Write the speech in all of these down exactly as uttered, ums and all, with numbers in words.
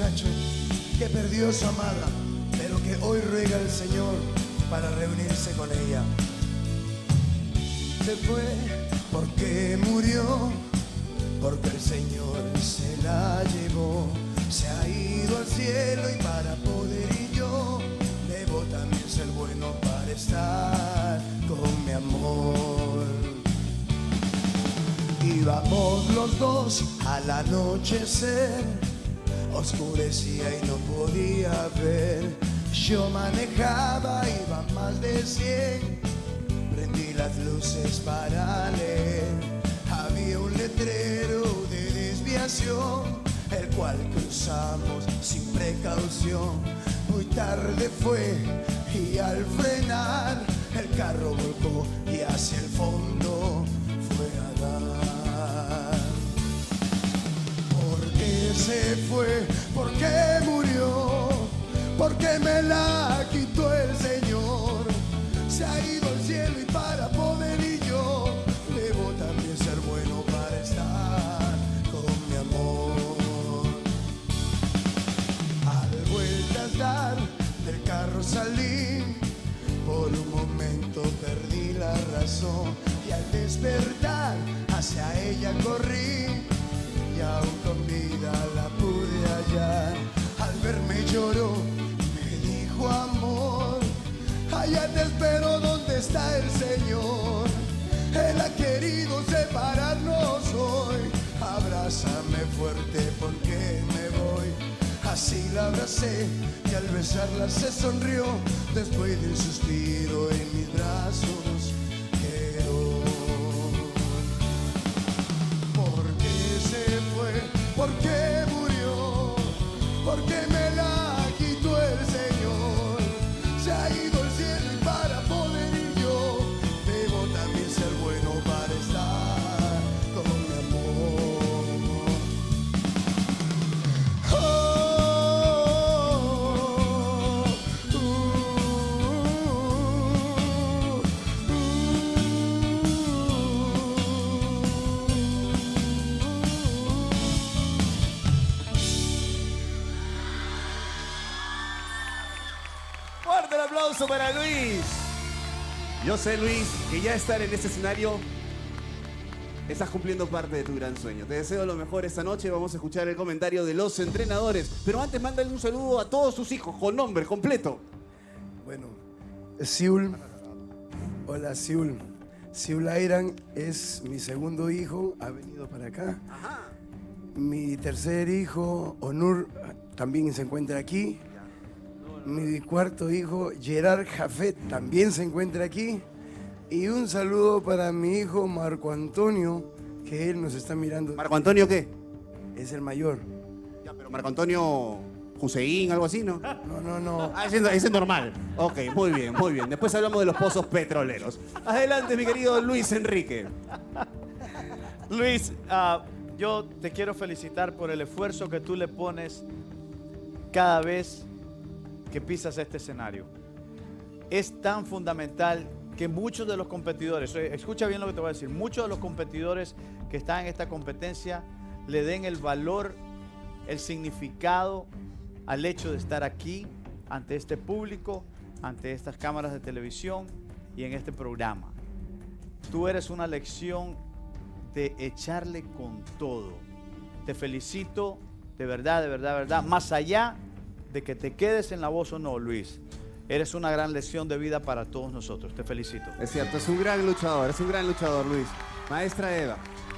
muchacho que perdió a su amada, pero que hoy ruega al Señor para reunirse con ella. Se fue porque murió, porque el Señor se la llevó. Se ha ido al cielo y para poder ir yo debo también ser bueno para estar con mi amor. Íbamos los dos al anochecer, oscurecía y no podía ver. Yo manejaba, iba más de cien, prendí las luces para leer. Había un letrero de desviación, el cual cruzamos sin precaución. Muy tarde fue y al frenar el carro volcó y hacia el fondo fue a dar. ¿Por qué se fue? ¿Por qué murió? ¿Por qué me la quitó el Señor? Se ha ido al cielo y para poder ir yo debo también ser bueno para estar con mi amor. Al vueltas dar del carro salí, por un momento perdí la razón y al despertar hacia ella corrí y aún con vida la pude hallar. Al verme lloró, me dijo amor, allá te espero donde está el Señor. Él ha querido separarnos hoy, abrázame fuerte porque me voy. Así la abracé y al besarla se sonrió, después de un suspiro en mis brazos quedó. ¿Por qué se fue? ¿Por qué murió? ¿Por qué me la quitó el Señor? Se ha ido al cielo y para poder ir yo debo también ser bueno para estar con mi amor. Oh. Fuerte el aplauso para Luis. Yo sé, Luis, que ya estar en este escenario estás cumpliendo parte de tu gran sueño. Te deseo lo mejor esta noche. Vamos a escuchar el comentario de los entrenadores. Pero antes, mándale un saludo a todos sus hijos con nombre completo. Bueno, Siul. Hola, Siul. Siul Airan es mi segundo hijo, ha venido para acá. Ajá. Mi tercer hijo, Onur, también se encuentra aquí. Mi cuarto hijo, Gerard Jafet, también se encuentra aquí. Y un saludo para mi hijo Marco Antonio, que él nos está mirando. ¿Marco Antonio qué? Es el mayor. Ya, pero Marco Antonio Hussein, algo así, ¿no? No, no, no. Ah, ese, ese es normal. Ok, muy bien, muy bien. Después hablamos de los pozos petroleros. Adelante, mi querido Luis Enrique. Luis, uh, yo te quiero felicitar por el esfuerzo que tú le pones cada vez que pisas este escenario. Es tan fundamental que muchos de los competidores, escucha bien lo que te voy a decir, muchos de los competidores que están en esta competencia le den el valor, el significado al hecho de estar aquí, ante este público, ante estas cámaras de televisión y en este programa. Tú eres una lección de echarle con todo. Te felicito, de verdad, de verdad, de verdad, más allá de que te quedes en La Voz o no, Luis. Eres una gran lección de vida para todos nosotros. Te felicito. Es cierto, es un gran luchador, es un gran luchador, Luis. Maestra Eva.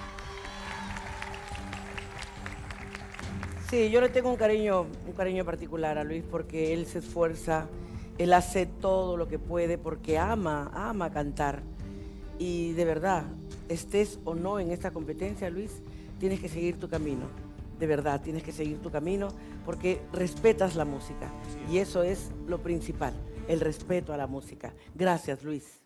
Sí, yo le tengo un cariño, un cariño particular a Luis porque él se esfuerza, él hace todo lo que puede porque ama, ama cantar. Y de verdad, estés o no en esta competencia, Luis, tienes que seguir tu camino. De verdad, tienes que seguir tu camino porque respetas la música. Y eso es lo principal, el respeto a la música. Gracias, Luis.